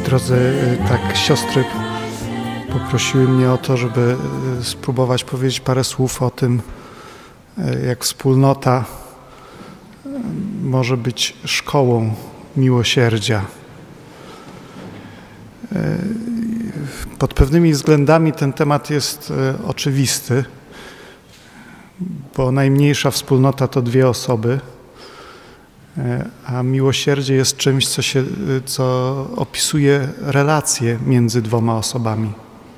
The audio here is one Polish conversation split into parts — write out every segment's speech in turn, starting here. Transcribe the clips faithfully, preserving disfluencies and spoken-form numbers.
Drodzy, tak siostry poprosiły mnie o to, żeby spróbować powiedzieć parę słów o tym, jak wspólnota może być szkołą miłosierdzia. Pod pewnymi względami ten temat jest oczywisty, bo najmniejsza wspólnota to dwie osoby, a miłosierdzie jest czymś, co, się, co opisuje relacje między dwoma osobami.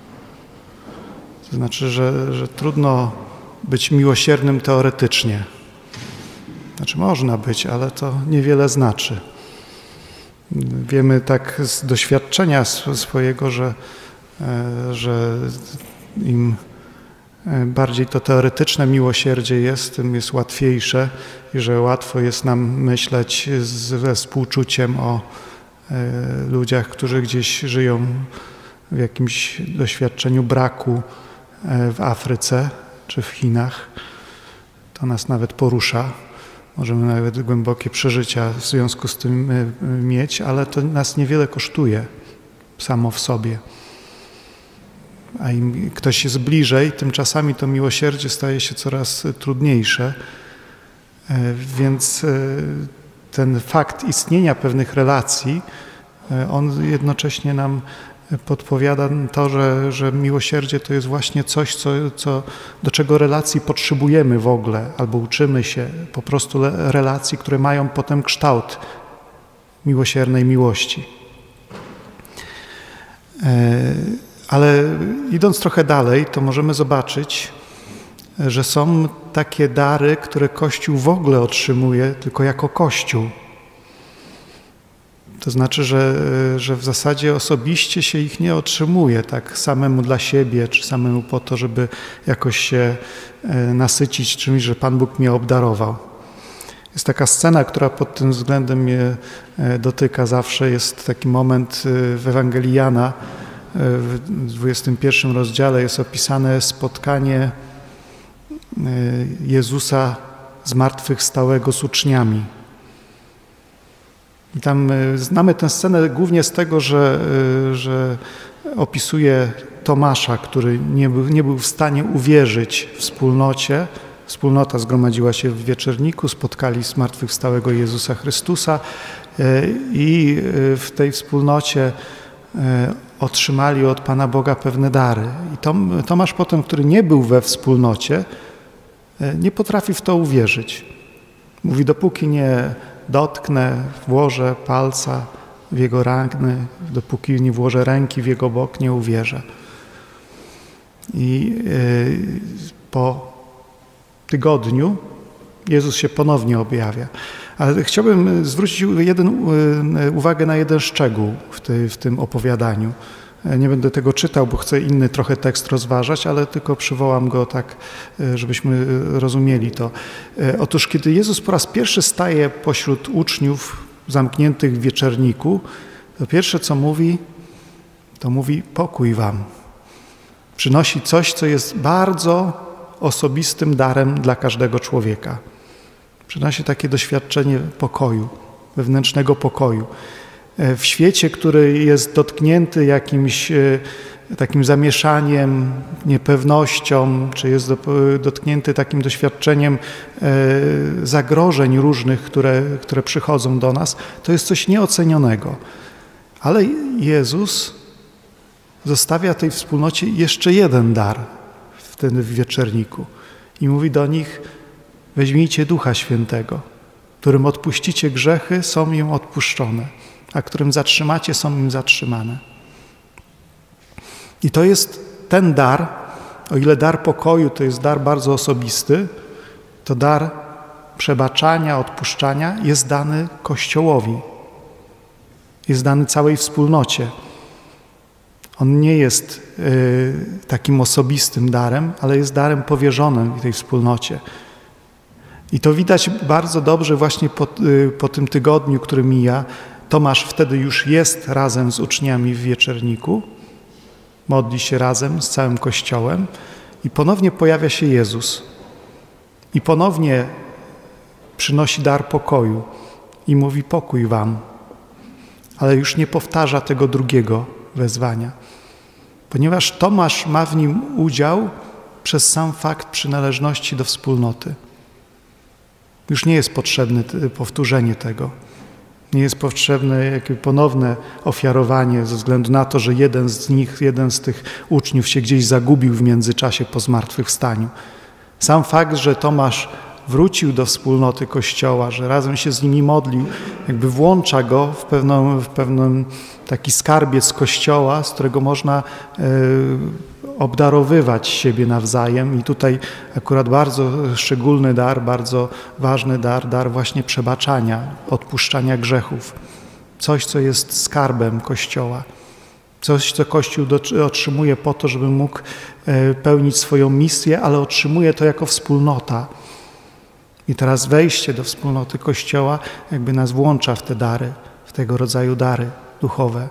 To znaczy, że, że trudno być miłosiernym teoretycznie. Znaczy można być, ale to niewiele znaczy. Wiemy tak z doświadczenia swojego, że, że im bardziej to teoretyczne miłosierdzie jest, tym jest łatwiejsze i że łatwo jest nam myśleć ze współczuciem o ludziach, którzy gdzieś żyją w jakimś doświadczeniu braku w Afryce czy w Chinach. To nas nawet porusza. Możemy nawet głębokie przeżycia w związku z tym mieć, ale to nas niewiele kosztuje samo w sobie. A im ktoś jest bliżej, tym czasami to miłosierdzie staje się coraz trudniejsze. Więc ten fakt istnienia pewnych relacji, on jednocześnie nam podpowiada to, że, że miłosierdzie to jest właśnie coś, co, co, do czego relacji potrzebujemy w ogóle, albo uczymy się po prostu relacji, które mają potem kształt miłosiernej miłości. Ale idąc trochę dalej, to możemy zobaczyć, że są takie dary, które Kościół w ogóle otrzymuje tylko jako Kościół. To znaczy, że, że w zasadzie osobiście się ich nie otrzymuje tak samemu dla siebie, czy samemu po to, żeby jakoś się nasycić czymś, że Pan Bóg mnie obdarował. Jest taka scena, która pod tym względem mnie dotyka zawsze. Jest taki moment w Ewangelii Jana, w dwudziestym pierwszym rozdziale jest opisane spotkanie Jezusa zmartwychwstałego z uczniami. I tam znamy tę scenę głównie z tego, że, że opisuje Tomasza, który nie był, nie był w stanie uwierzyć wspólnocie. Wspólnota zgromadziła się w wieczorniku, spotkali zmartwychwstałego Jezusa Chrystusa i w tej wspólnocie otrzymali od Pana Boga pewne dary. I Tom, Tomasz potem, który nie był we wspólnocie, nie potrafi w to uwierzyć. Mówi, dopóki nie dotknę, włożę palca w jego rany, dopóki nie włożę ręki w jego bok, nie uwierzę. I yy, po tygodniu Jezus się ponownie objawia. Ale chciałbym zwrócić jeden, uwagę na jeden szczegół w, tej, w tym opowiadaniu. Nie będę tego czytał, bo chcę inny trochę tekst rozważać, ale tylko przywołam go tak, żebyśmy rozumieli to. Otóż kiedy Jezus po raz pierwszy staje pośród uczniów zamkniętych w wieczorniku, to pierwsze co mówi, to mówi pokój wam. Przynosi coś, co jest bardzo osobistym darem dla każdego człowieka. Przynosi takie doświadczenie pokoju, wewnętrznego pokoju. W świecie, który jest dotknięty jakimś takim zamieszaniem, niepewnością, czy jest dotknięty takim doświadczeniem zagrożeń różnych, które, które przychodzą do nas, to jest coś nieocenionego. Ale Jezus zostawia tej wspólnocie jeszcze jeden dar w tym wieczorniku i mówi do nich: weźmijcie Ducha Świętego, którym odpuścicie grzechy, są im odpuszczone, a którym zatrzymacie, są im zatrzymane. I to jest ten dar, o ile dar pokoju to jest dar bardzo osobisty, to dar przebaczania, odpuszczania jest dany Kościołowi, jest dany całej wspólnocie. On nie jest y, takim osobistym darem, ale jest darem powierzonym tej wspólnocie. I to widać bardzo dobrze właśnie po, y, po tym tygodniu, który mija. Tomasz wtedy już jest razem z uczniami w wieczorniku, modli się razem z całym Kościołem i ponownie pojawia się Jezus. I ponownie przynosi dar pokoju i mówi: pokój wam. ale już nie powtarza tego drugiego wezwania, ponieważ Tomasz ma w nim udział przez sam fakt przynależności do wspólnoty. Już nie jest potrzebne powtórzenie tego. Nie jest potrzebne jakieś ponowne ofiarowanie ze względu na to, że jeden z nich, jeden z tych uczniów się gdzieś zagubił w międzyczasie po zmartwychwstaniu. Sam fakt, że Tomasz wrócił do wspólnoty Kościoła, że razem się z nimi modlił, jakby włącza go w, pewną, w pewien taki skarbiec Kościoła, z którego można e, obdarowywać siebie nawzajem. I tutaj akurat bardzo szczególny dar, bardzo ważny dar, dar właśnie przebaczania, odpuszczania grzechów. Coś, co jest skarbem Kościoła. Coś, co Kościół do, otrzymuje po to, żeby mógł e, pełnić swoją misję, ale otrzymuje to jako wspólnota. I teraz wejście do wspólnoty Kościoła jakby nas włącza w te dary, w tego rodzaju dary duchowe.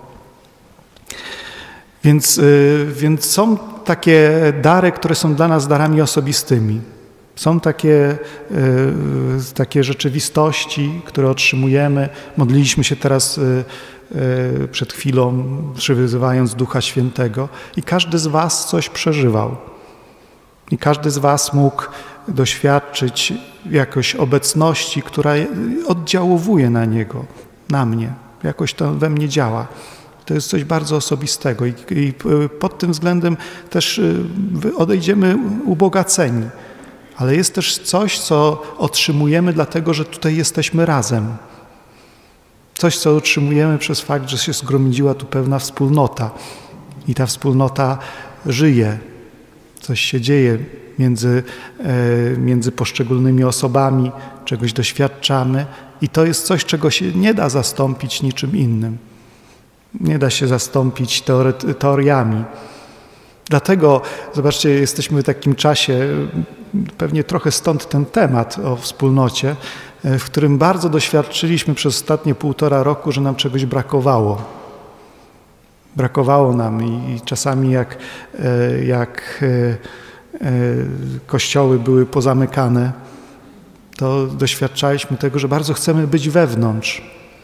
Więc, yy, więc są takie dary, które są dla nas darami osobistymi. Są takie, yy, takie rzeczywistości, które otrzymujemy. Modliliśmy się teraz yy, yy, przed chwilą, przywyzywając Ducha Świętego i każdy z was coś przeżywał. I każdy z was mógł doświadczyć jakoś obecności, która oddziałuje na niego, na mnie. Jakoś to we mnie działa. To jest coś bardzo osobistego i, i pod tym względem też odejdziemy ubogaceni. Ale jest też coś, co otrzymujemy dlatego, że tutaj jesteśmy razem. Coś, co otrzymujemy przez fakt, że się zgromadziła tu pewna wspólnota i ta wspólnota żyje. Coś się dzieje między, między poszczególnymi osobami, czegoś doświadczamy i to jest coś, czego się nie da zastąpić niczym innym. Nie da się zastąpić teory- teoriami. Dlatego, zobaczcie, jesteśmy w takim czasie, pewnie trochę stąd ten temat o wspólnocie, w którym bardzo doświadczyliśmy przez ostatnie półtora roku, że nam czegoś brakowało. Brakowało nam i, i czasami jak, jak kościoły były pozamykane, to doświadczaliśmy tego, że bardzo chcemy być wewnątrz,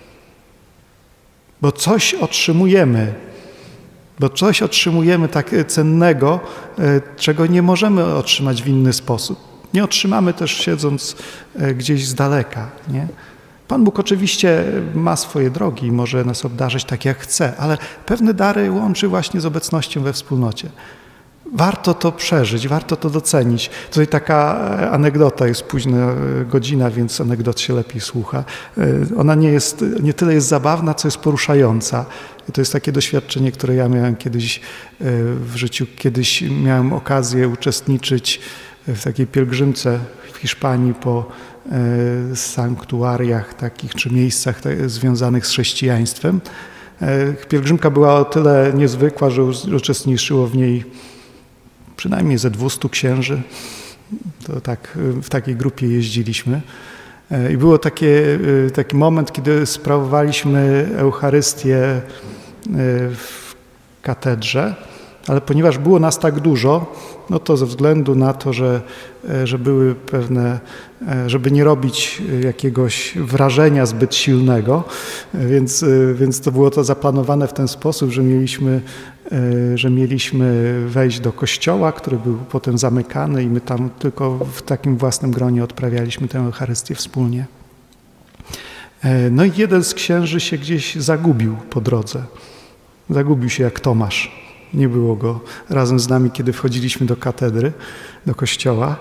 bo coś otrzymujemy, bo coś otrzymujemy tak cennego, czego nie możemy otrzymać w inny sposób. Nie otrzymamy też siedząc gdzieś z daleka, nie? Pan Bóg oczywiście ma swoje drogi i może nas obdarzyć tak, jak chce, ale pewne dary łączy właśnie z obecnością we wspólnocie. Warto to przeżyć, warto to docenić. Tutaj taka anegdota, jest późna godzina, więc anegdot się lepiej słucha. Ona nie jest, nie tyle jest zabawna, co jest poruszająca. I to jest takie doświadczenie, które ja miałem kiedyś w życiu. Kiedyś miałem okazję uczestniczyć w takiej pielgrzymce w Hiszpanii po sanktuariach takich, czy miejscach związanych z chrześcijaństwem. Pielgrzymka była o tyle niezwykła, że uczestniczyło w niej przynajmniej ze dwustu księży. To tak, w takiej grupie jeździliśmy. I było takie, taki moment, kiedy sprawowaliśmy Eucharystię w katedrze, ale ponieważ było nas tak dużo, no to ze względu na to, że, że były pewne, żeby nie robić jakiegoś wrażenia zbyt silnego, więc, więc to było to zaplanowane w ten sposób, że mieliśmy, że mieliśmy wejść do kościoła, który był potem zamykany i my tam tylko w takim własnym gronie odprawialiśmy tę Eucharystię wspólnie. No i jeden z księży się gdzieś zagubił po drodze. Zagubił się jak Tomasz. Nie było go razem z nami, kiedy wchodziliśmy do katedry, do kościoła,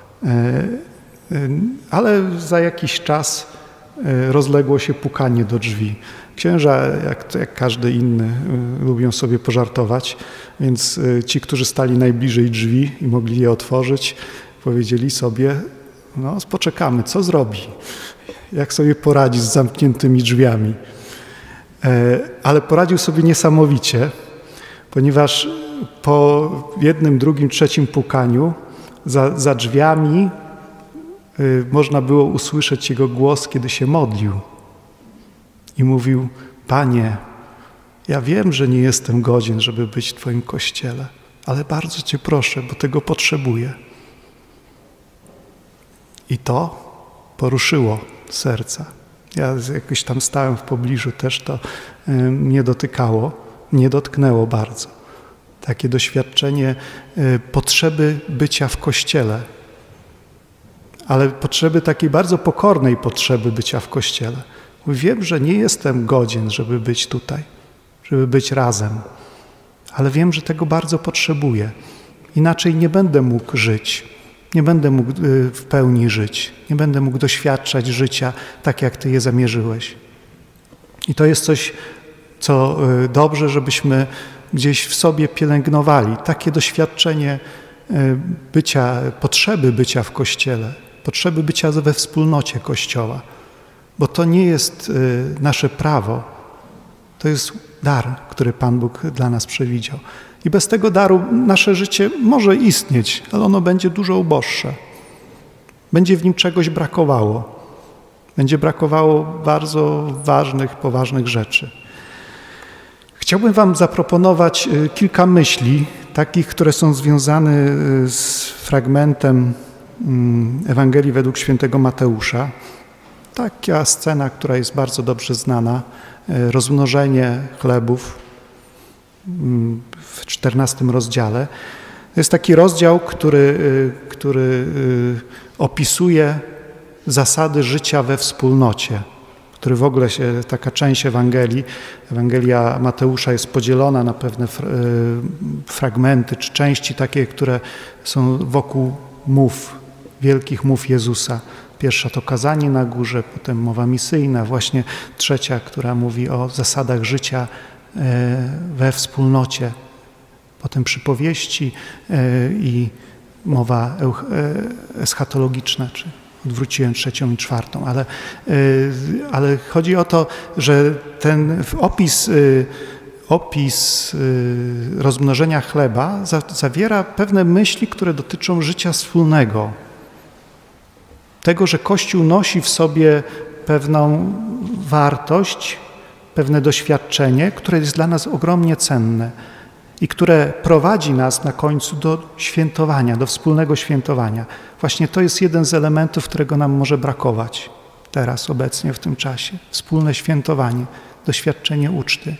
ale za jakiś czas rozległo się pukanie do drzwi. Księża, jak, jak każdy inny, lubią sobie pożartować, więc ci, którzy stali najbliżej drzwi i mogli je otworzyć, powiedzieli sobie, no poczekamy, co zrobi, jak sobie poradzi z zamkniętymi drzwiami. Ale poradził sobie niesamowicie, ponieważ po jednym, drugim, trzecim pukaniu za, za drzwiami y, można było usłyszeć jego głos, kiedy się modlił. I mówił, Panie, ja wiem, że nie jestem godzien, żeby być w Twoim Kościele, ale bardzo Cię proszę, bo tego potrzebuję. I to poruszyło serca Ja jakoś tam stałem w pobliżu, też to y, mnie dotykało, mnie dotknęło bardzo. Takie doświadczenie y, potrzeby bycia w Kościele, ale potrzeby takiej bardzo pokornej potrzeby bycia w Kościele. Wiem, że nie jestem godzien, żeby być tutaj, żeby być razem, ale wiem, że tego bardzo potrzebuję. Inaczej nie będę mógł żyć, nie będę mógł w pełni żyć, nie będę mógł doświadczać życia tak, jak Ty je zamierzyłeś. I to jest coś, co dobrze, żebyśmy gdzieś w sobie pielęgnowali. Takie doświadczenie bycia, potrzeby bycia w Kościele, potrzeby bycia we wspólnocie Kościoła. Bo to nie jest nasze prawo, to jest dar, który Pan Bóg dla nas przewidział. I bez tego daru nasze życie może istnieć, ale ono będzie dużo uboższe. Będzie w nim czegoś brakowało. Będzie brakowało bardzo ważnych, poważnych rzeczy. Chciałbym Wam zaproponować kilka myśli, takich, które są związane z fragmentem Ewangelii według świętego Mateusza. Taka scena, która jest bardzo dobrze znana, rozmnożenie chlebów w czternastym rozdziale. To jest taki rozdział, który, który opisuje zasady życia we wspólnocie, który w ogóle się, taka część Ewangelii, Ewangelia Mateusza jest podzielona na pewne fragmenty czy części takie, które są wokół mów, wielkich mów Jezusa. Pierwsza to kazanie na górze, potem mowa misyjna, właśnie trzecia, która mówi o zasadach życia we wspólnocie, potem przypowieści i mowa eschatologiczna, czy odwróciłem trzecią i czwartą, ale, ale chodzi o to, że ten opis, opis rozmnożenia chleba zawiera pewne myśli, które dotyczą życia wspólnego. Tego, że Kościół nosi w sobie pewną wartość, pewne doświadczenie, które jest dla nas ogromnie cenne i które prowadzi nas na końcu do świętowania, do wspólnego świętowania. Właśnie to jest jeden z elementów, którego nam może brakować teraz, obecnie, w tym czasie. Wspólne świętowanie, doświadczenie uczty.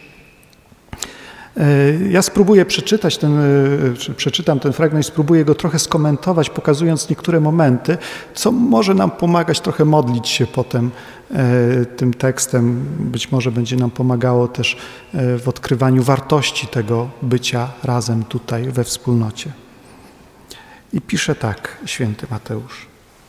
Ja spróbuję przeczytać ten, przeczytam ten fragment i spróbuję go trochę skomentować, pokazując niektóre momenty, co może nam pomagać trochę modlić się potem tym tekstem. Być może będzie nam pomagało też w odkrywaniu wartości tego bycia razem tutaj we wspólnocie. I pisze tak święty Mateusz.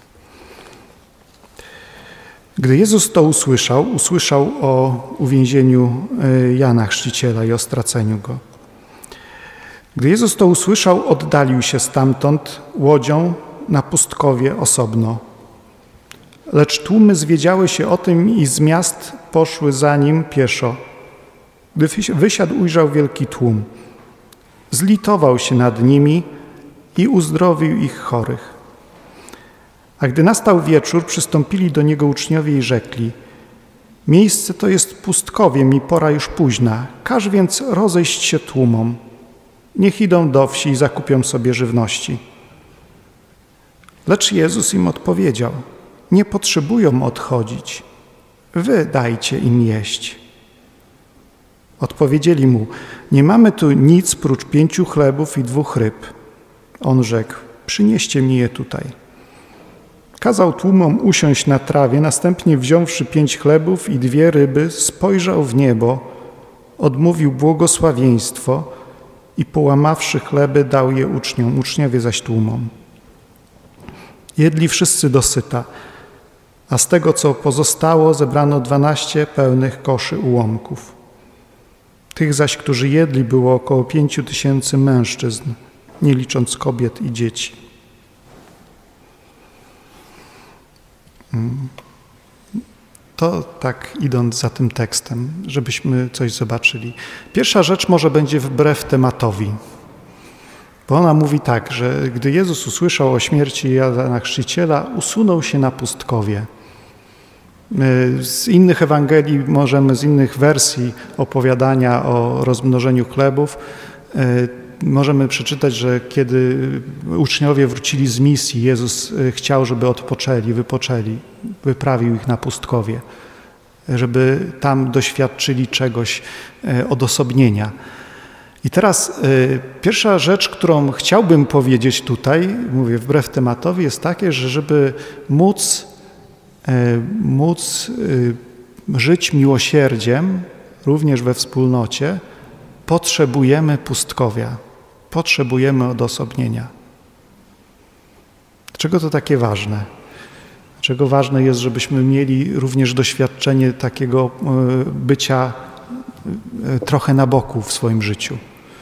Gdy Jezus to usłyszał, usłyszał o uwięzieniu Jana Chrzciciela i o straceniu go. Gdy Jezus to usłyszał, oddalił się stamtąd łodzią na pustkowie osobno. Lecz tłumy zwiedziały się o tym i z miast poszły za nim pieszo. Gdy wysiadł, ujrzał wielki tłum. Zlitował się nad nimi i uzdrowił ich chorych. A gdy nastał wieczór, przystąpili do Niego uczniowie i rzekli: miejsce to jest pustkowiem i pora już późna, każ więc rozejść się tłumom. Niech idą do wsi i zakupią sobie żywności. Lecz Jezus im odpowiedział: nie potrzebują odchodzić, wy dajcie im jeść. Odpowiedzieli mu: nie mamy tu nic prócz pięciu chlebów i dwóch ryb. On rzekł: przynieście mi je tutaj. Kazał tłumom usiąść na trawie, następnie wziąwszy pięć chlebów i dwie ryby, spojrzał w niebo, odmówił błogosławieństwo i połamawszy chleby, dał je uczniom, uczniowie zaś tłumom. Jedli wszyscy dosyta, a z tego, co pozostało, zebrano dwanaście pełnych koszy ułomków. Tych zaś, którzy jedli, było około pięciu tysięcy mężczyzn, nie licząc kobiet i dzieci. To tak idąc za tym tekstem, żebyśmy coś zobaczyli. Pierwsza rzecz może będzie wbrew tematowi, bo ona mówi tak, że gdy Jezus usłyszał o śmierci Jana Chrzciciela, usunął się na pustkowie. Z innych Ewangelii możemy, z innych wersji opowiadania o rozmnożeniu chlebów, możemy przeczytać, że kiedy uczniowie wrócili z misji, Jezus chciał, żeby odpoczęli, wypoczęli, wyprawił ich na pustkowie. żeby tam doświadczyli czegoś odosobnienia. I teraz pierwsza rzecz, którą chciałbym powiedzieć tutaj, mówię wbrew tematowi, jest takie, że żeby móc, móc żyć miłosierdziem, również we wspólnocie, potrzebujemy pustkowia, potrzebujemy odosobnienia. Dlaczego to takie ważne? Dlaczego ważne jest, żebyśmy mieli również doświadczenie takiego bycia trochę na boku w swoim życiu?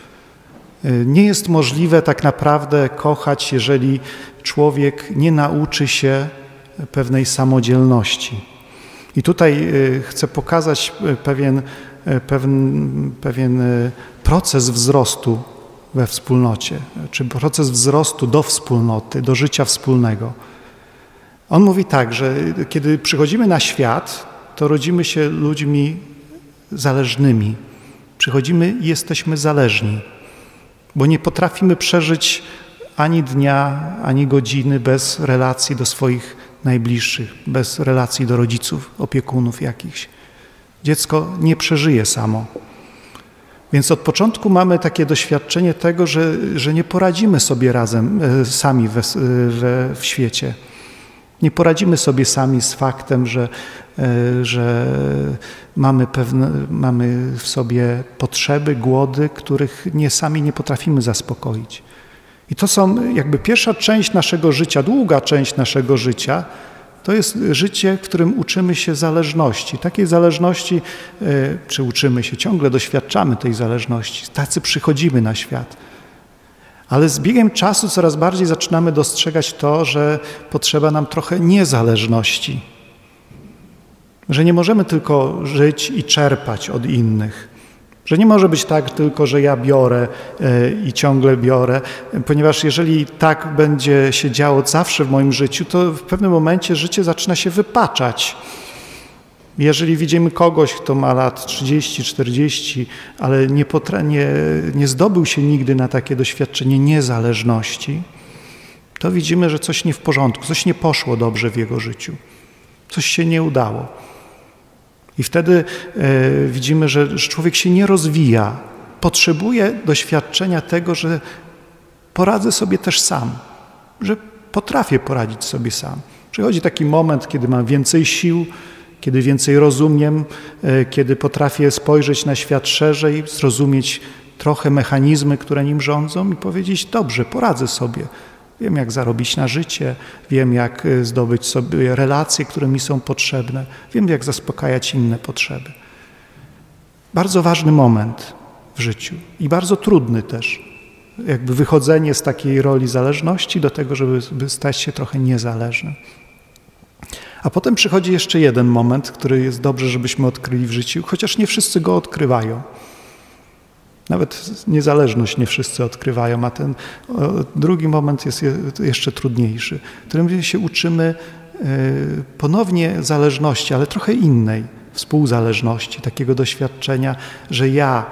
Nie jest możliwe tak naprawdę kochać, jeżeli człowiek nie nauczy się pewnej samodzielności. I tutaj chcę pokazać pewien, pewien, pewien proces wzrostu we wspólnocie, czy proces wzrostu do wspólnoty, do życia wspólnego. On mówi tak, że kiedy przychodzimy na świat, to rodzimy się ludźmi zależnymi. Przychodzimy i jesteśmy zależni, bo nie potrafimy przeżyć ani dnia, ani godziny bez relacji do swoich najbliższych, bez relacji do rodziców, opiekunów jakichś. Dziecko nie przeżyje samo. Więc od początku mamy takie doświadczenie tego, że, że nie poradzimy sobie razem, sami we, we, w świecie. Nie poradzimy sobie sami z faktem, że, że mamy, pewne, mamy w sobie potrzeby, głody, których nie sami nie potrafimy zaspokoić. I to są jakby pierwsza część naszego życia, długa część naszego życia, to jest życie, w którym uczymy się zależności. Takiej zależności, czy uczymy się, ciągle doświadczamy tej zależności. Tacy przychodzimy na świat. Ale z biegiem czasu coraz bardziej zaczynamy dostrzegać to, że potrzeba nam trochę niezależności. Że nie możemy tylko żyć i czerpać od innych. Że nie może być tak tylko, że ja biorę i ciągle biorę, ponieważ jeżeli tak będzie się działo zawsze w moim życiu, to w pewnym momencie życie zaczyna się wypaczać. Jeżeli widzimy kogoś, kto ma lat trzydzieści, czterdzieści, ale nie, potra- nie, nie zdobył się nigdy na takie doświadczenie niezależności, to widzimy, że coś nie w porządku, coś nie poszło dobrze w jego życiu, coś się nie udało. I wtedy e, widzimy, że, że człowiek się nie rozwija, potrzebuje doświadczenia tego, że poradzę sobie też sam, że potrafię poradzić sobie sam. Przychodzi taki moment, kiedy mam więcej sił, kiedy więcej rozumiem, e, kiedy potrafię spojrzeć na świat szerzej, zrozumieć trochę mechanizmy, które nim rządzą i powiedzieć, dobrze, poradzę sobie. Wiem, jak zarobić na życie, wiem, jak zdobyć sobie relacje, które mi są potrzebne, wiem, jak zaspokajać inne potrzeby. Bardzo ważny moment w życiu i bardzo trudny też. Jakby wychodzenie z takiej roli zależności do tego, żeby stać się trochę niezależnym. A potem przychodzi jeszcze jeden moment, który jest dobrze, żebyśmy odkryli w życiu, chociaż nie wszyscy go odkrywają. Nawet niezależność nie wszyscy odkrywają, a ten drugi moment jest jeszcze trudniejszy, w którym się uczymy ponownie zależności, ale trochę innej, współzależności, takiego doświadczenia, że ja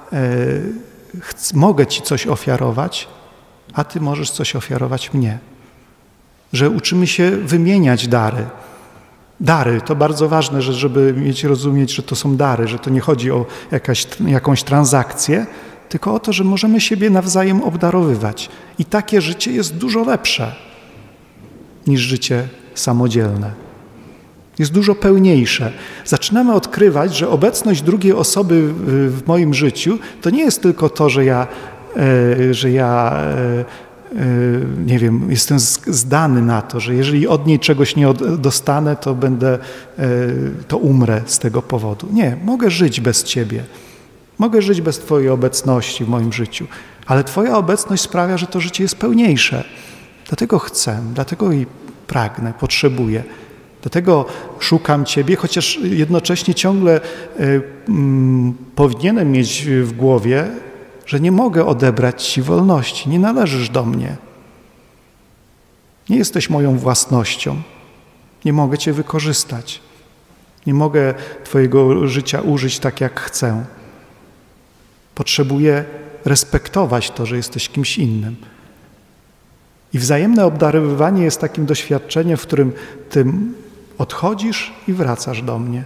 mogę Ci coś ofiarować, a Ty możesz coś ofiarować mnie. Że uczymy się wymieniać dary. Dary, to bardzo ważne, że żeby mieć rozumieć, że to są dary, że to nie chodzi o jakaś, jakąś transakcję, tylko o to, że możemy siebie nawzajem obdarowywać. I takie życie jest dużo lepsze niż życie samodzielne. Jest dużo pełniejsze. Zaczynamy odkrywać, że obecność drugiej osoby w moim życiu to nie jest tylko to, że ja, że ja nie wiem, jestem zdany na to, że jeżeli od niej czegoś nie dostanę, to będę, to umrę z tego powodu. Nie, mogę żyć bez Ciebie. Mogę żyć bez Twojej obecności w moim życiu, ale Twoja obecność sprawia, że to życie jest pełniejsze. Dlatego chcę, dlatego i pragnę, potrzebuję. Dlatego szukam Ciebie, chociaż jednocześnie ciągle y, mm, powinienem mieć w głowie, że nie mogę odebrać Ci wolności, nie należysz do mnie. Nie jesteś moją własnością. Nie mogę Cię wykorzystać. Nie mogę Twojego życia użyć tak, jak chcę. Potrzebuję respektować to, że jesteś kimś innym. I wzajemne obdarowywanie jest takim doświadczeniem, w którym Ty odchodzisz i wracasz do mnie.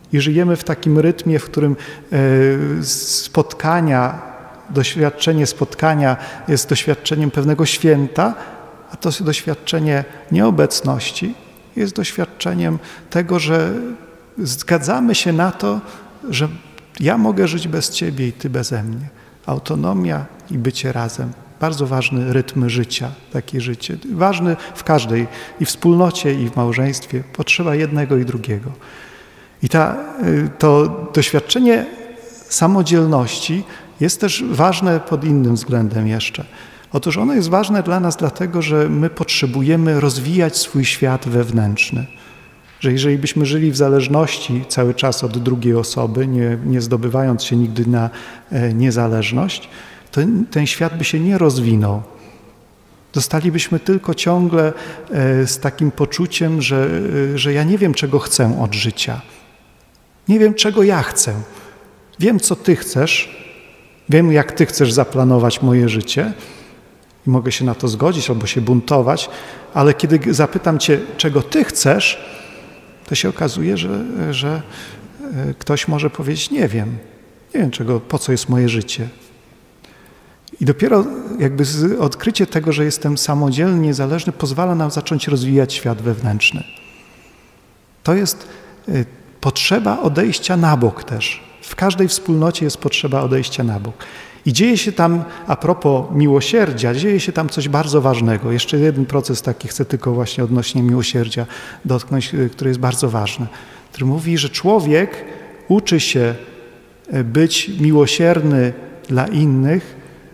I żyjemy w takim rytmie, w którym spotkania, doświadczenie spotkania jest doświadczeniem pewnego święta, a to doświadczenie nieobecności jest doświadczeniem tego, że zgadzamy się na to, że ja mogę żyć bez Ciebie i Ty beze mnie. Autonomia i bycie razem. Bardzo ważny rytm życia, takie życie. Ważny w każdej, i w wspólnocie, i w małżeństwie. Potrzeba jednego i drugiego. I ta, to doświadczenie samodzielności jest też ważne pod innym względem jeszcze. Otóż ono jest ważne dla nas dlatego, że my potrzebujemy rozwijać swój świat wewnętrzny. Że jeżeli byśmy żyli w zależności cały czas od drugiej osoby, nie, nie zdobywając się nigdy na e, niezależność, to ten świat by się nie rozwinął. Zostalibyśmy tylko ciągle e, z takim poczuciem, że, e, że ja nie wiem, czego chcę od życia. Nie wiem, czego ja chcę. Wiem, co Ty chcesz. Wiem, jak Ty chcesz zaplanować moje życie. I mogę się na to zgodzić albo się buntować, ale kiedy zapytam Cię, czego Ty chcesz, to się okazuje, że, że ktoś może powiedzieć, nie wiem, nie wiem czego, po co jest moje życie. I dopiero jakby odkrycie tego, że jestem samodzielny, niezależny, pozwala nam zacząć rozwijać świat wewnętrzny. To jest potrzeba odejścia na bok też. W każdej wspólnocie jest potrzeba odejścia na bok. I dzieje się tam, a propos miłosierdzia, dzieje się tam coś bardzo ważnego. Jeszcze jeden proces taki chcę tylko właśnie odnośnie miłosierdzia dotknąć, który jest bardzo ważny. Który mówi, że człowiek uczy się być miłosierny dla innych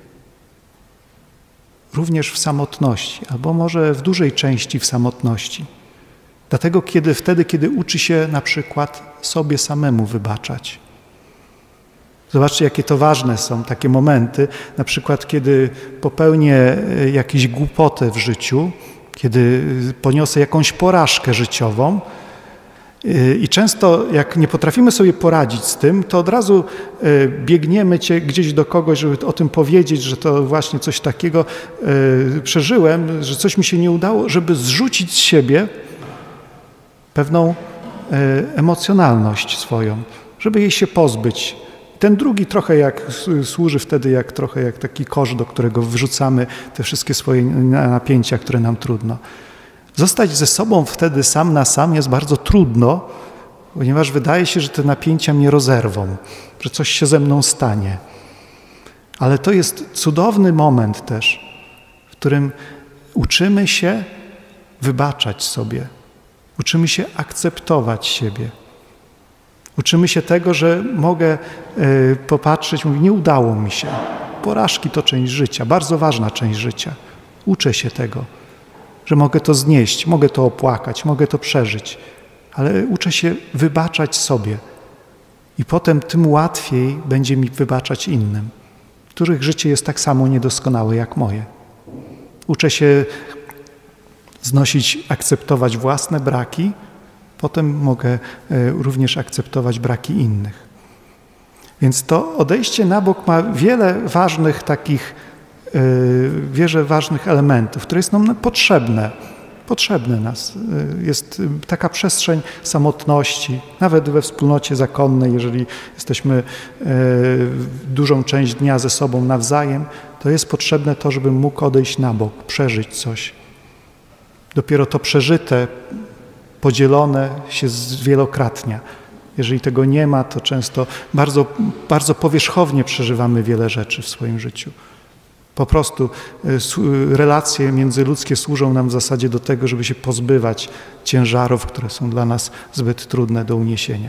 również w samotności, albo może w dużej części w samotności. Dlatego kiedy, wtedy, kiedy uczy się na przykład sobie samemu wybaczać. Zobaczcie, jakie to ważne są takie momenty, na przykład kiedy popełnię jakąś głupotę w życiu, kiedy poniosę jakąś porażkę życiową i często jak nie potrafimy sobie poradzić z tym, to od razu biegniemy gdzieś do kogoś, żeby o tym powiedzieć, że to właśnie coś takiego przeżyłem, że coś mi się nie udało, żeby zrzucić z siebie pewną emocjonalność swoją, żeby jej się pozbyć. Ten drugi trochę jak służy wtedy jak trochę jak taki kosz, do którego wrzucamy te wszystkie swoje napięcia, które nam trudno. Zostać ze sobą wtedy sam na sam jest bardzo trudno, ponieważ wydaje się, że te napięcia mnie rozerwą, że coś się ze mną stanie. Ale to jest cudowny moment też, w którym uczymy się wybaczać sobie, uczymy się akceptować siebie. Uczymy się tego, że mogę y, popatrzeć, mówię, nie udało mi się. Porażki to część życia, bardzo ważna część życia. Uczę się tego, że mogę to znieść, mogę to opłakać, mogę to przeżyć, ale uczę się wybaczać sobie. I potem tym łatwiej będzie mi wybaczać innym, których życie jest tak samo niedoskonałe jak moje. Uczę się znosić, akceptować własne braki, potem mogę również akceptować braki innych. Więc to odejście na bok ma wiele ważnych takich, wiele ważnych elementów, które są nam potrzebne. Potrzebne nas. Jest taka przestrzeń samotności, nawet we wspólnocie zakonnej, jeżeli jesteśmy dużą część dnia ze sobą nawzajem, to jest potrzebne to, żebym mógł odejść na bok, przeżyć coś. Dopiero to przeżyte, podzielone się zwielokrotnia. Jeżeli tego nie ma, to często bardzo, bardzo powierzchownie przeżywamy wiele rzeczy w swoim życiu. Po prostu relacje międzyludzkie służą nam w zasadzie do tego, żeby się pozbywać ciężarów, które są dla nas zbyt trudne do uniesienia.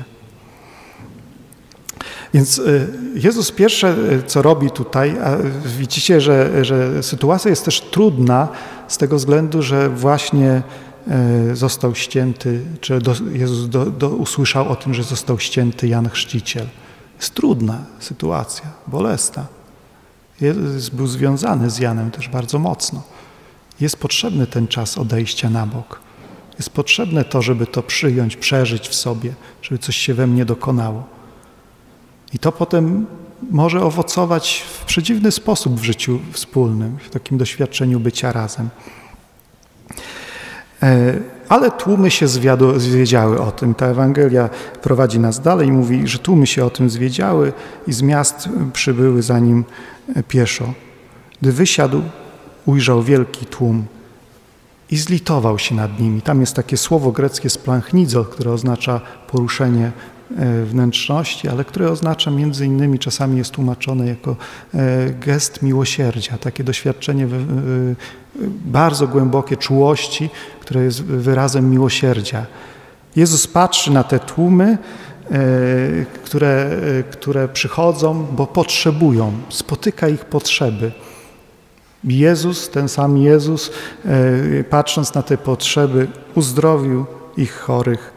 Więc Jezus pierwsze, co robi tutaj, a widzicie, że, że sytuacja jest też trudna z tego względu, że właśnie został ścięty, czy do, Jezus do, do, usłyszał o tym, że został ścięty Jan Chrzciciel. Jest trudna sytuacja, bolesna. Jezus był związany z Janem też bardzo mocno. Jest potrzebny ten czas odejścia na bok. Jest potrzebne to, żeby to przyjąć, przeżyć w sobie, żeby coś się we mnie dokonało. I to potem może owocować w przedziwny sposób w życiu wspólnym, w takim doświadczeniu bycia razem. ale tłumy się zwiedziały o tym. Ta Ewangelia prowadzi nas dalej i mówi, że tłumy się o tym zwiedziały i z miast przybyły za nim pieszo. Gdy wysiadł, ujrzał wielki tłum i zlitował się nad nimi. Tam jest takie słowo greckie splanchnidzo, które oznacza poruszenie wnętrzności, ale które oznacza między innymi, czasami jest tłumaczone jako gest miłosierdzia, takie doświadczenie bardzo głębokie czułości, które jest wyrazem miłosierdzia. Jezus patrzy na te tłumy, które, które przychodzą, bo potrzebują, spotyka ich potrzeby. Jezus, ten sam Jezus, patrząc na te potrzeby, uzdrowił ich chorych,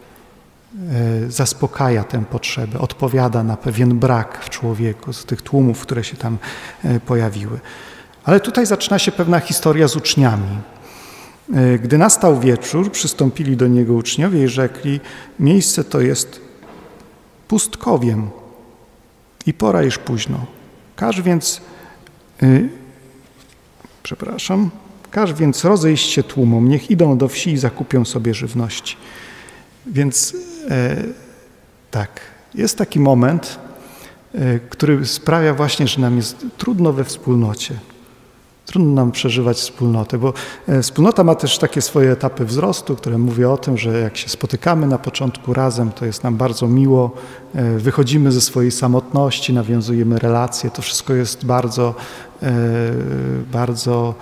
zaspokaja tę potrzebę, odpowiada na pewien brak w człowieku z tych tłumów, które się tam pojawiły. Ale tutaj zaczyna się pewna historia z uczniami. Gdy nastał wieczór, przystąpili do Niego uczniowie i rzekli, miejsce to jest pustkowiem i pora już późno. Każ więc, yy, przepraszam, każ więc rozejść się tłumom, niech idą do wsi i zakupią sobie żywności. Więc e, tak, jest taki moment, e, który sprawia właśnie, że nam jest trudno we wspólnocie. Trudno nam przeżywać wspólnotę, bo e, wspólnota ma też takie swoje etapy wzrostu, które mówią o tym, że jak się spotykamy na początku razem, to jest nam bardzo miło, e, wychodzimy ze swojej samotności, nawiązujemy relacje, to wszystko jest bardzo, e, bardzo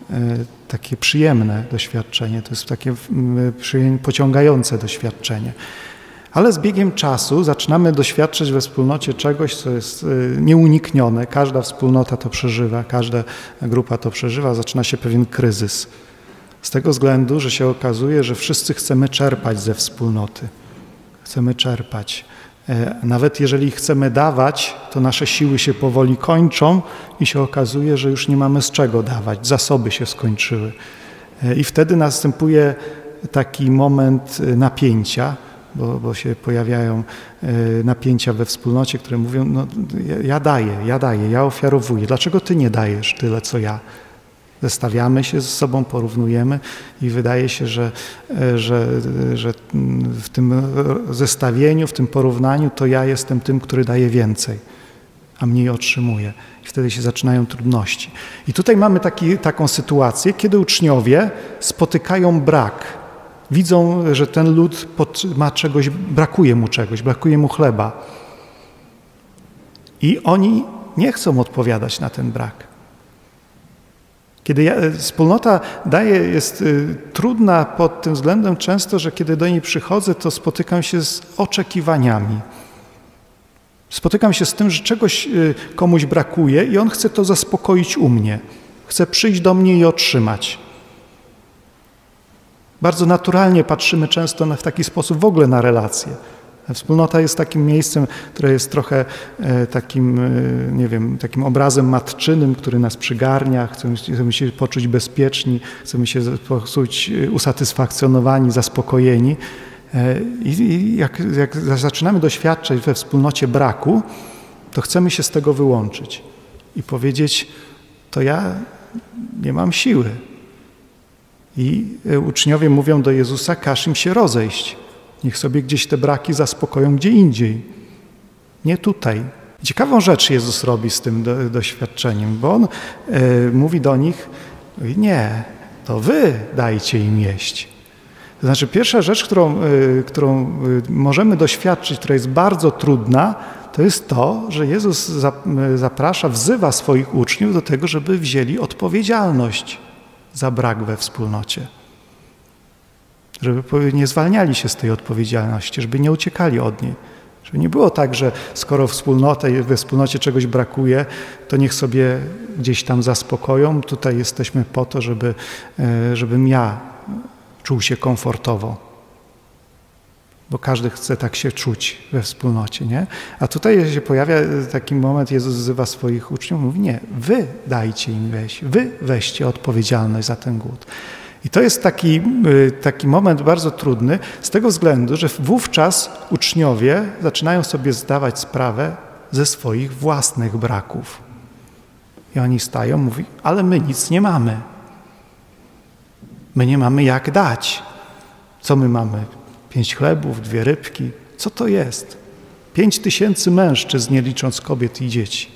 takie przyjemne doświadczenie, to jest takie pociągające doświadczenie. Ale z biegiem czasu zaczynamy doświadczać we wspólnocie czegoś, co jest nieuniknione. Każda wspólnota to przeżywa, każda grupa to przeżywa. Zaczyna się pewien kryzys. Z tego względu, że się okazuje, że wszyscy chcemy czerpać ze wspólnoty. Chcemy czerpać. Nawet jeżeli chcemy dawać, to nasze siły się powoli kończą i się okazuje, że już nie mamy z czego dawać, zasoby się skończyły. I wtedy następuje taki moment napięcia, bo, bo się pojawiają napięcia we wspólnocie, które mówią, no ja daję, ja daję, ja ofiarowuję. Dlaczego ty nie dajesz tyle, co ja? Zestawiamy się ze sobą, porównujemy i wydaje się, że, że, że w tym zestawieniu, w tym porównaniu to ja jestem tym, który daje więcej, a mniej otrzymuje. I wtedy się zaczynają trudności. I tutaj mamy taki, taką sytuację, kiedy uczniowie spotykają brak. Widzą, że ten lud ma czegoś, brakuje mu czegoś, brakuje mu chleba. I oni nie chcą odpowiadać na ten brak. Kiedy ja, wspólnota daje, jest y, trudna pod tym względem często, że kiedy do niej przychodzę, to spotykam się z oczekiwaniami. Spotykam się z tym, że czegoś y, komuś brakuje i on chce to zaspokoić u mnie. Chce przyjść do mnie i otrzymać. Bardzo naturalnie patrzymy często na, w taki sposób w ogóle na relacje. Wspólnota jest takim miejscem, które jest trochę e, takim, e, nie wiem, takim obrazem matczynym, który nas przygarnia, chcemy, chcemy się poczuć bezpieczni, chcemy się poczuć usatysfakcjonowani, zaspokojeni. E, I jak, jak zaczynamy doświadczać we wspólnocie braku, to chcemy się z tego wyłączyć i powiedzieć, to ja nie mam siły. I uczniowie mówią do Jezusa, każ im się rozejść. Niech sobie gdzieś te braki zaspokoją gdzie indziej. Nie tutaj. Ciekawą rzecz Jezus robi z tym do, doświadczeniem, bo On y, mówi do nich, nie, to wy dajcie im jeść. To znaczy pierwsza rzecz, którą, y, którą y, możemy doświadczyć, która jest bardzo trudna, to jest to, że Jezus za, y, zaprasza, wzywa swoich uczniów do tego, żeby wzięli odpowiedzialność za brak we wspólnocie. Żeby nie zwalniali się z tej odpowiedzialności, żeby nie uciekali od niej. Żeby nie było tak, że skoro wspólnota, we wspólnocie czegoś brakuje, to niech sobie gdzieś tam zaspokoją. Tutaj jesteśmy po to, żeby, żebym ja czuł się komfortowo. Bo każdy chce tak się czuć we wspólnocie, nie? A tutaj się pojawia taki moment, Jezus wzywa swoich uczniów, mówi, nie, wy dajcie im wejść, wy weźcie odpowiedzialność za ten głód. I to jest taki, taki moment bardzo trudny z tego względu, że wówczas uczniowie zaczynają sobie zdawać sprawę ze swoich własnych braków. I oni stają, mówią, ale my nic nie mamy. My nie mamy jak dać. Co my mamy? Pięć chlebów, dwie rybki. Co to jest? Pięć tysięcy mężczyzn, nie licząc kobiet i dzieci.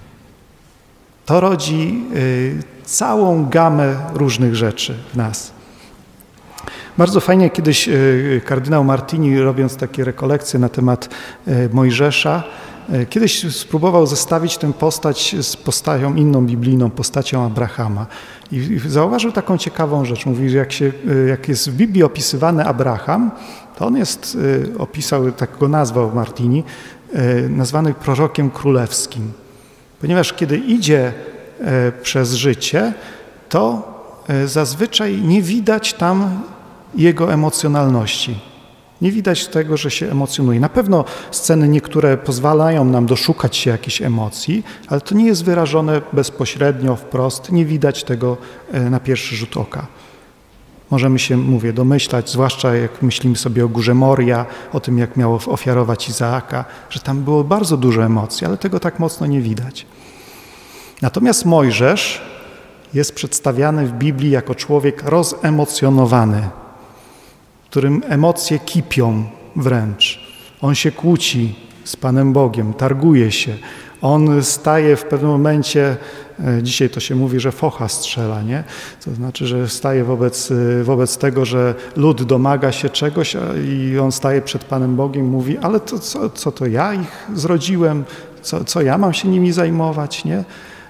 To rodzi y, całą gamę różnych rzeczy w nas. Bardzo fajnie kiedyś y, kardynał Martini, robiąc takie rekolekcje na temat y, Mojżesza, y, kiedyś spróbował zestawić tę postać z postacią inną biblijną, postacią Abrahama. I, i zauważył taką ciekawą rzecz. Mówi, że jak, się, y, jak jest w Biblii opisywany Abraham, to on jest, y, opisał, tak go nazwał Martini, y, nazwany prorokiem królewskim. Ponieważ kiedy idzie e, przez życie, to e, zazwyczaj nie widać tam jego emocjonalności. Nie widać tego, że się emocjonuje. Na pewno sceny niektóre pozwalają nam doszukać się jakichś emocji, ale to nie jest wyrażone bezpośrednio, wprost. Nie widać tego e, na pierwszy rzut oka. Możemy się, mówię, domyślać, zwłaszcza jak myślimy sobie o górze Moria, o tym, jak miało ofiarować Izaaka, że tam było bardzo dużo emocji, ale tego tak mocno nie widać. Natomiast Mojżesz jest przedstawiany w Biblii jako człowiek rozemocjonowany, którym emocje kipią wręcz. On się kłóci z Panem Bogiem, targuje się. On staje w pewnym momencie, dzisiaj to się mówi, że focha strzela, nie? To znaczy, że staje wobec, wobec tego, że lud domaga się czegoś i on staje przed Panem Bogiem i mówi, ale to, co, co to ja ich zrodziłem, co, co ja mam się nimi zajmować, nie?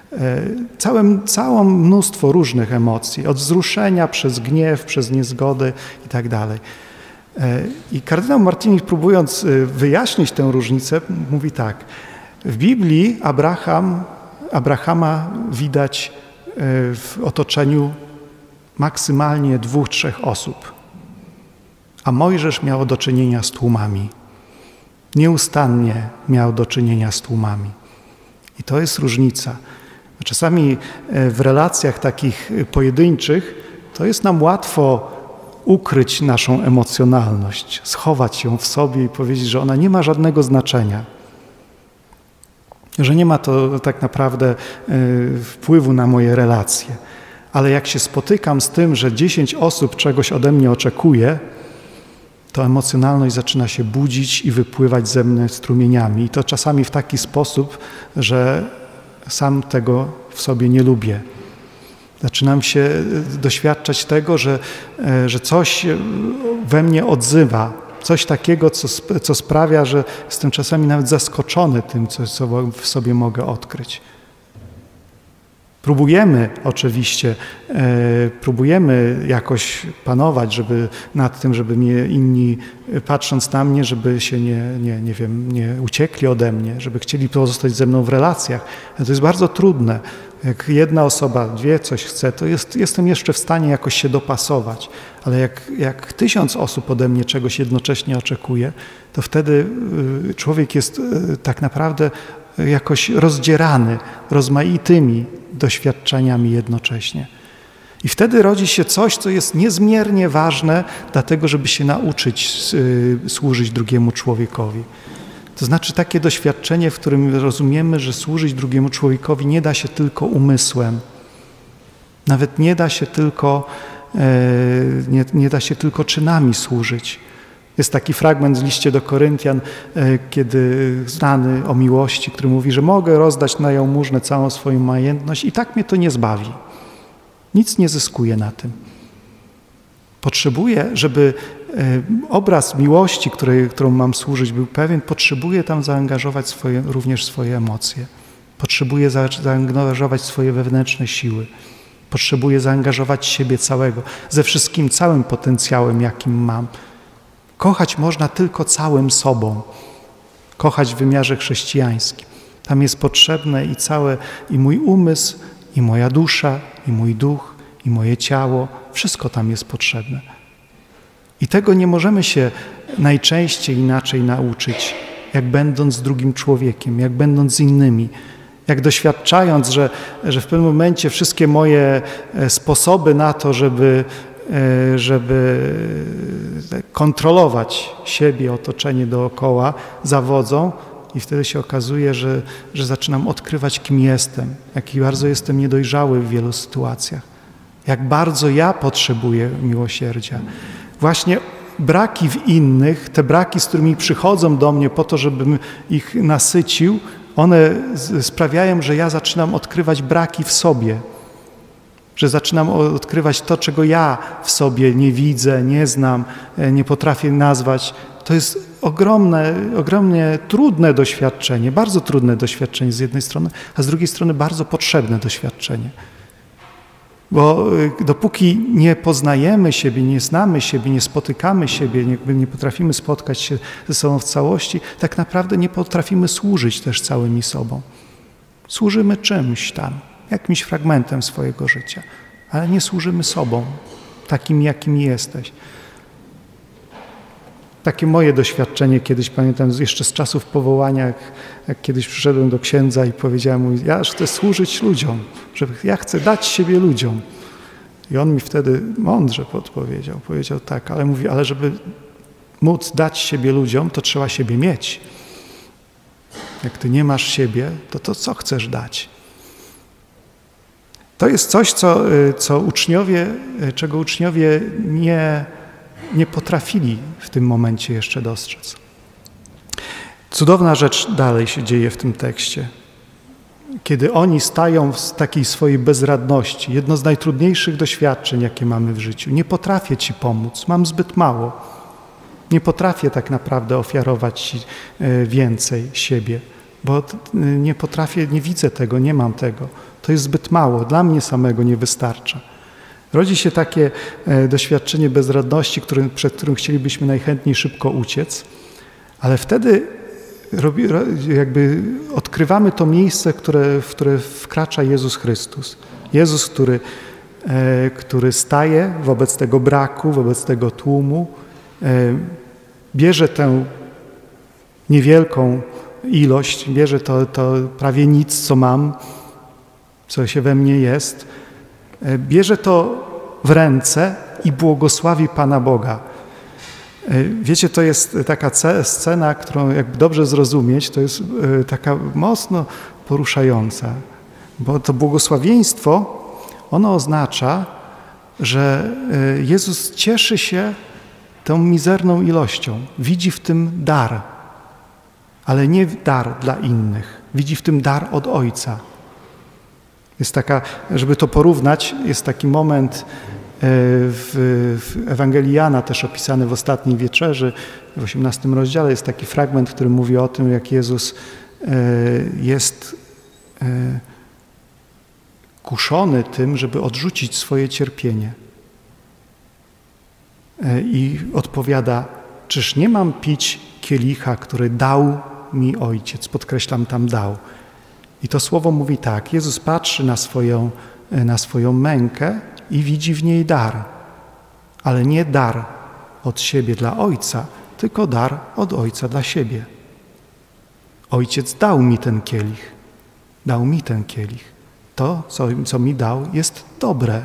Całe, całe mnóstwo różnych emocji, od wzruszenia przez gniew, przez niezgodę i tak dalej. I kardynał Martini, próbując wyjaśnić tę różnicę, mówi tak, w Biblii Abraham, Abrahama widać w otoczeniu maksymalnie dwóch, trzech osób, a Mojżesz miał do czynienia z tłumami. Nieustannie miał do czynienia z tłumami. I to jest różnica. Czasami w relacjach takich pojedynczych to jest nam łatwo ukryć naszą emocjonalność, schować ją w sobie i powiedzieć, że ona nie ma żadnego znaczenia. Że nie ma to tak naprawdę wpływu na moje relacje. Ale jak się spotykam z tym, że dziesięć osób czegoś ode mnie oczekuje, to emocjonalność zaczyna się budzić i wypływać ze mnie strumieniami. I to czasami w taki sposób, że sam tego w sobie nie lubię. Zaczynam się doświadczać tego, że, że coś we mnie odzywa, coś takiego, co, co sprawia, że jestem czasami nawet zaskoczony tym, co, co w sobie mogę odkryć. Próbujemy oczywiście, e, próbujemy jakoś panować, żeby nad tym, żeby mnie inni, patrząc na mnie, żeby się nie, nie, nie wiem, nie uciekli ode mnie, żeby chcieli pozostać ze mną w relacjach. To jest bardzo trudne. Jak jedna osoba, dwie coś chce, to jest, jestem jeszcze w stanie jakoś się dopasować. Ale jak, jak tysiąc osób ode mnie czegoś jednocześnie oczekuje, to wtedy człowiek jest tak naprawdę jakoś rozdzierany rozmaitymi doświadczeniami jednocześnie. I wtedy rodzi się coś, co jest niezmiernie ważne, dlatego żeby się nauczyć służyć drugiemu człowiekowi. To znaczy takie doświadczenie, w którym rozumiemy, że służyć drugiemu człowiekowi nie da się tylko umysłem. Nawet nie da się tylko, nie, nie da się tylko czynami służyć. Jest taki fragment z liście do Koryntian, kiedy znany o miłości, który mówi, że mogę rozdać na jałmużnę całą swoją majętność i tak mnie to nie zbawi. Nic nie zyskuję na tym. Potrzebuję, żeby obraz miłości, której, którą mam służyć, był pewien, potrzebuję tam zaangażować swoje, również swoje emocje. Potrzebuję za, zaangażować swoje wewnętrzne siły. Potrzebuję zaangażować siebie całego, ze wszystkim całym potencjałem, jakim mam. Kochać można tylko całym sobą. Kochać w wymiarze chrześcijańskim. Tam jest potrzebne i całe, i mój umysł, i moja dusza, i mój duch, i moje ciało. Wszystko tam jest potrzebne. I tego nie możemy się najczęściej inaczej nauczyć, jak będąc z drugim człowiekiem, jak będąc z innymi. Jak doświadczając, że, że w pewnym momencie wszystkie moje sposoby na to, żeby żeby kontrolować siebie, otoczenie dookoła, zawodzą i wtedy się okazuje, że, że zaczynam odkrywać, kim jestem, jaki bardzo jestem niedojrzały w wielu sytuacjach, jak bardzo ja potrzebuję miłosierdzia. Właśnie braki w innych, te braki, z którymi przychodzą do mnie po to, żebym ich nasycił, one sprawiają, że ja zaczynam odkrywać braki w sobie, że zaczynam odkrywać to, czego ja w sobie nie widzę, nie znam, nie potrafię nazwać. To jest ogromne, ogromnie trudne doświadczenie, bardzo trudne doświadczenie z jednej strony, a z drugiej strony bardzo potrzebne doświadczenie. Bo dopóki nie poznajemy siebie, nie znamy siebie, nie spotykamy siebie, nie, nie potrafimy spotkać się ze sobą w całości, tak naprawdę nie potrafimy służyć też całymi sobą. Służymy czymś tam, jakimś fragmentem swojego życia, ale nie służymy sobą, takim, jakimi jesteś. Takie moje doświadczenie kiedyś, pamiętam jeszcze z czasów powołania, jak, jak kiedyś przyszedłem do księdza i powiedziałem mu, ja chcę służyć ludziom, że ja chcę dać siebie ludziom. I on mi wtedy mądrze podpowiedział, powiedział tak, ale mówi, ale żeby móc dać siebie ludziom, to trzeba siebie mieć. Jak ty nie masz siebie, to to co chcesz dać? To jest coś, co, co uczniowie, czego uczniowie nie, nie potrafili w tym momencie jeszcze dostrzec. Cudowna rzecz dalej się dzieje w tym tekście. Kiedy oni stają w takiej swojej bezradności, jedno z najtrudniejszych doświadczeń, jakie mamy w życiu. Nie potrafię ci pomóc, mam zbyt mało. Nie potrafię tak naprawdę ofiarować ci więcej siebie, bo nie potrafię, nie widzę tego, nie mam tego. To jest zbyt mało, dla mnie samego nie wystarcza. Rodzi się takie doświadczenie bezradności, który, przed którym chcielibyśmy najchętniej szybko uciec, ale wtedy robi, jakby odkrywamy to miejsce, które, w które wkracza Jezus Chrystus. Jezus, który, który staje wobec tego braku, wobec tego tłumu, bierze tę niewielką ilość, bierze to, to prawie nic, co mam, co się we mnie jest, bierze to w ręce i błogosławi Pana Boga. Wiecie, to jest taka scena, którą jak dobrze zrozumieć, to jest taka mocno poruszająca, bo to błogosławieństwo, ono oznacza, że Jezus cieszy się tą mizerną ilością, widzi w tym dar, ale nie dar dla innych, widzi w tym dar od Ojca. Jest taka, żeby to porównać, jest taki moment w, w Ewangelii Jana, też opisany w Ostatniej Wieczerzy, w osiemnastym rozdziale, jest taki fragment, który mówi o tym, jak Jezus jest kuszony tym, żeby odrzucić swoje cierpienie. I odpowiada, czyż nie mam pić kielicha, który dał mi Ojciec, podkreślam tam dał. I to słowo mówi tak, Jezus patrzy na swoją, na swoją mękę i widzi w niej dar, ale nie dar od siebie dla Ojca, tylko dar od Ojca dla siebie. Ojciec dał mi ten kielich, dał mi ten kielich. To, co, co mi dał, jest dobre.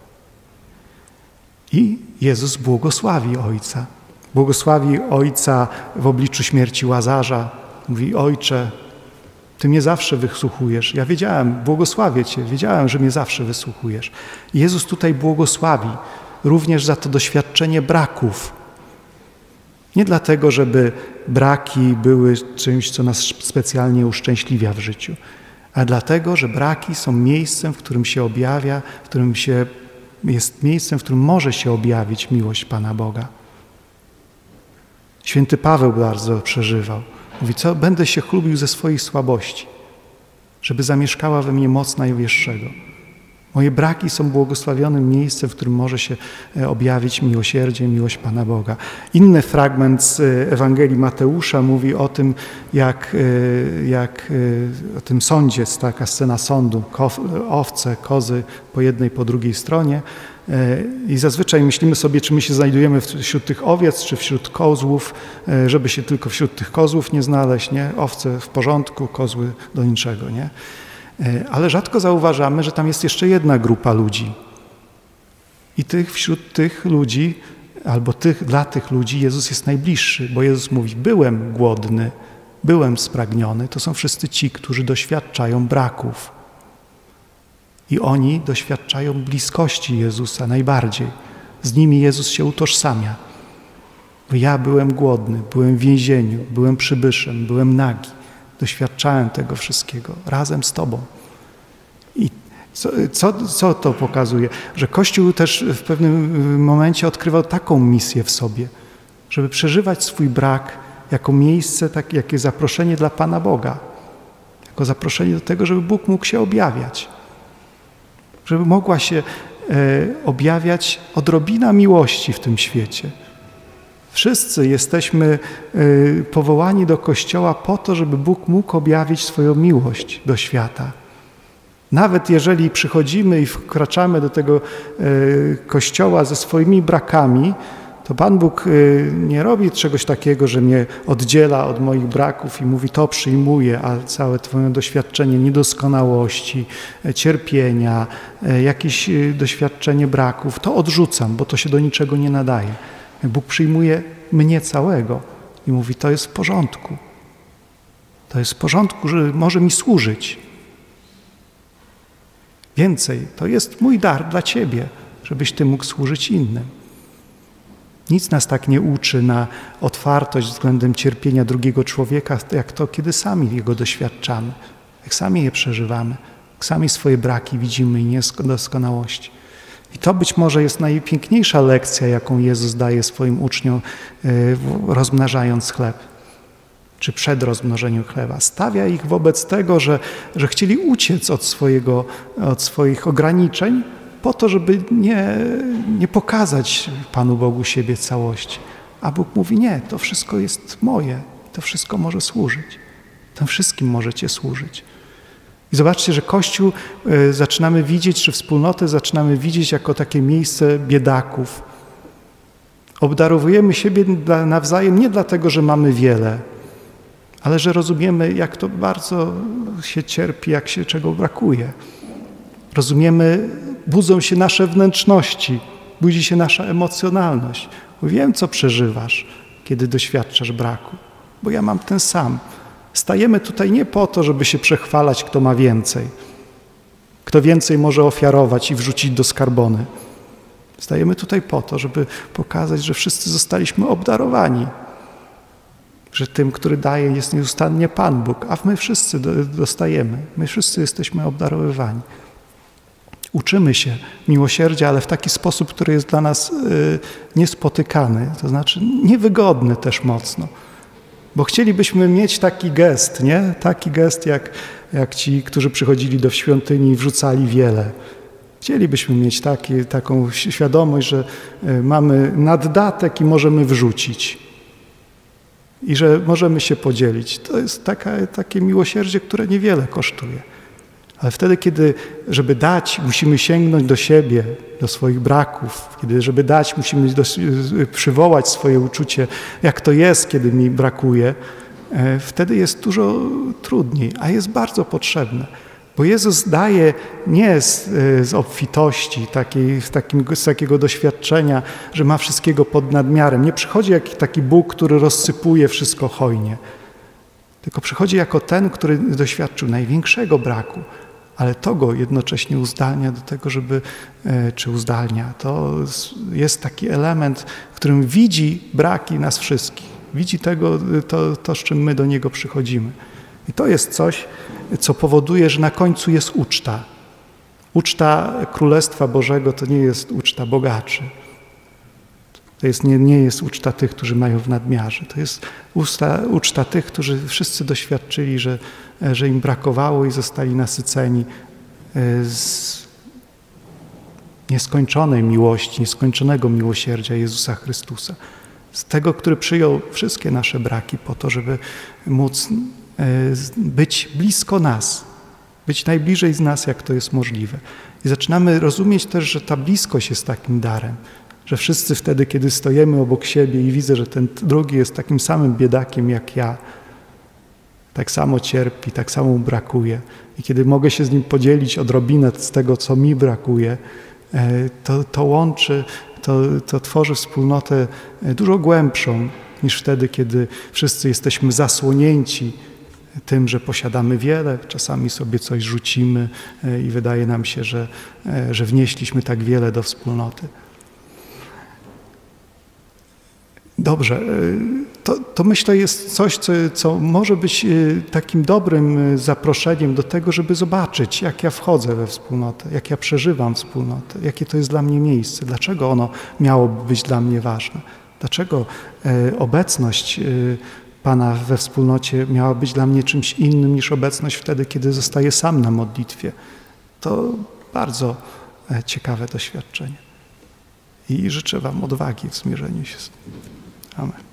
I Jezus błogosławi Ojca. Błogosławi Ojca w obliczu śmierci Łazarza. Mówi, Ojcze, Ty mnie zawsze wysłuchujesz. Ja wiedziałem, błogosławię Cię, wiedziałem, że mnie zawsze wysłuchujesz. I Jezus tutaj błogosławi również za to doświadczenie braków. Nie dlatego, żeby braki były czymś, co nas specjalnie uszczęśliwia w życiu, ale dlatego, że braki są miejscem, w którym się objawia, w którym się, jest miejscem, w którym może się objawić miłość Pana Boga. Święty Paweł bardzo przeżywał. Mówi, co? Będę się chlubił ze swojej słabości, żeby zamieszkała we mnie moc Najwyższego. Moje braki są błogosławionym miejscem, w którym może się objawić miłosierdzie, miłość Pana Boga. Inny fragment z Ewangelii Mateusza mówi o tym, jak, jak o tym sądzie, jest taka scena sądu, owce, kozy po jednej, po drugiej stronie. I zazwyczaj myślimy sobie, czy my się znajdujemy wśród tych owiec, czy wśród kozłów, żeby się tylko wśród tych kozłów nie znaleźć, nie? Owce w porządku, kozły do niczego, nie? Ale rzadko zauważamy, że tam jest jeszcze jedna grupa ludzi. I tych, wśród tych ludzi, albo tych, dla tych ludzi Jezus jest najbliższy, bo Jezus mówi, byłem głodny, byłem spragniony. To są wszyscy ci, którzy doświadczają braków. I oni doświadczają bliskości Jezusa najbardziej. Z nimi Jezus się utożsamia. Ja byłem głodny, byłem w więzieniu, byłem przybyszem, byłem nagi. Doświadczałem tego wszystkiego razem z Tobą. I co, co, co to pokazuje? Że Kościół też w pewnym momencie odkrywał taką misję w sobie, żeby przeżywać swój brak jako miejsce, tak, jakie zaproszenie dla Pana Boga. Jako zaproszenie do tego, żeby Bóg mógł się objawiać. Żeby mogła się e, objawiać odrobina miłości w tym świecie. Wszyscy jesteśmy y, powołani do Kościoła po to, żeby Bóg mógł objawić swoją miłość do świata. Nawet jeżeli przychodzimy i wkraczamy do tego y, Kościoła ze swoimi brakami, to Pan Bóg y, nie robi czegoś takiego, że mnie oddziela od moich braków i mówi, to przyjmuję, a całe Twoje doświadczenie niedoskonałości, cierpienia, y, jakieś y, doświadczenie braków, to odrzucam, bo to się do niczego nie nadaje. Bóg przyjmuje mnie całego i mówi, to jest w porządku. To jest w porządku, że może mi służyć. Więcej, to jest mój dar dla Ciebie, żebyś Ty mógł służyć innym. Nic nas tak nie uczy na otwartość względem cierpienia drugiego człowieka, jak to, kiedy sami jego doświadczamy, jak sami je przeżywamy, jak sami swoje braki widzimy i niedoskonałości. I to być może jest najpiękniejsza lekcja, jaką Jezus daje swoim uczniom, rozmnażając chleb, czy przed rozmnożeniem chleba. Stawia ich wobec tego, że, że chcieli uciec od, swojego, od swoich ograniczeń po to, żeby nie, nie pokazać Panu Bogu siebie całości. A Bóg mówi, nie, to wszystko jest moje, to wszystko może służyć. Tym wszystkim możecie służyć. I zobaczcie, że Kościół y, zaczynamy widzieć, czy wspólnotę zaczynamy widzieć jako takie miejsce biedaków. Obdarowujemy siebie dla, nawzajem nie dlatego, że mamy wiele, ale że rozumiemy, jak to bardzo się cierpi, jak się czego brakuje. Rozumiemy, budzą się nasze wnętrzności, budzi się nasza emocjonalność. Wiem, co przeżywasz, kiedy doświadczasz braku, bo ja mam ten sam. Stajemy tutaj nie po to, żeby się przechwalać, kto ma więcej, kto więcej może ofiarować i wrzucić do skarbony. Stajemy tutaj po to, żeby pokazać, że wszyscy zostaliśmy obdarowani, że tym, który daje, jest nieustannie Pan Bóg, a my wszyscy dostajemy, my wszyscy jesteśmy obdarowywani. Uczymy się miłosierdzia, ale w taki sposób, który jest dla nas y, niespotykany, to znaczy niewygodny też mocno. Bo chcielibyśmy mieć taki gest, nie? Taki gest jak, jak ci, którzy przychodzili do świątyni i wrzucali wiele. Chcielibyśmy mieć taki, taką świadomość, że mamy naddatek i możemy wrzucić. I że możemy się podzielić. To jest taka, takie miłosierdzie, które niewiele kosztuje. Ale wtedy, kiedy, żeby dać, musimy sięgnąć do siebie, do swoich braków. Kiedy, żeby dać, musimy do, przywołać swoje uczucie, jak to jest, kiedy mi brakuje. Wtedy jest dużo trudniej, a jest bardzo potrzebne. Bo Jezus daje nie z, z obfitości, takiej, z, takim, z takiego doświadczenia, że ma wszystkiego pod nadmiarem. Nie przychodzi jak taki Bóg, który rozsypuje wszystko hojnie. Tylko przychodzi jako ten, który doświadczył największego braku, ale to go jednocześnie uzdalnia do tego, żeby, czy uzdalnia. To jest taki element, w którym widzi braki nas wszystkich. Widzi tego, to, to, z czym my do Niego przychodzimy. I to jest coś, co powoduje, że na końcu jest uczta. Uczta Królestwa Bożego to nie jest uczta bogaczy. To jest, nie, nie jest uczta tych, którzy mają w nadmiarze. To jest uczta, uczta tych, którzy wszyscy doświadczyli, że, że im brakowało i zostali nasyceni z nieskończonej miłości, nieskończonego miłosierdzia Jezusa Chrystusa. Z tego, który przyjął wszystkie nasze braki po to, żeby móc być blisko nas, być najbliżej z nas, jak to jest możliwe. I zaczynamy rozumieć też, że ta bliskość jest takim darem, że wszyscy wtedy, kiedy stoimy obok siebie i widzę, że ten drugi jest takim samym biedakiem jak ja, tak samo cierpi, tak samo mu brakuje i kiedy mogę się z nim podzielić odrobinę z tego, co mi brakuje, to, to łączy, to, to tworzy wspólnotę dużo głębszą niż wtedy, kiedy wszyscy jesteśmy zasłonięci tym, że posiadamy wiele, czasami sobie coś rzucimy i wydaje nam się, że, że wnieśliśmy tak wiele do wspólnoty. Dobrze, to, to myślę jest coś, co, co może być takim dobrym zaproszeniem do tego, żeby zobaczyć, jak ja wchodzę we wspólnotę, jak ja przeżywam wspólnotę, jakie to jest dla mnie miejsce, dlaczego ono miałoby być dla mnie ważne, dlaczego obecność Pana we wspólnocie miała być dla mnie czymś innym niż obecność wtedy, kiedy zostaję sam na modlitwie. To bardzo ciekawe doświadczenie. I życzę Wam odwagi w zmierzeniu się z tym. Amen.